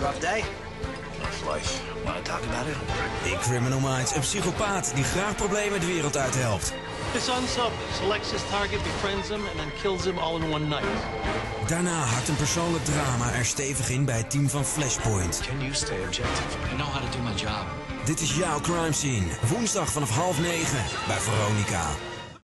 Rough day? Rough life. Want to talk about it? In Criminal Minds, een psychopaat die graag problemen de wereld uit helpt. His son Sub selects his target, befriends him, and then kills him all in one night. Daarna hakt een persoonlijk drama er stevig in bij het team van Flashpoint. Can you stay objective? I know how to do my job. Dit is jouw crime scene. Woensdag vanaf 20:30 bij Veronica.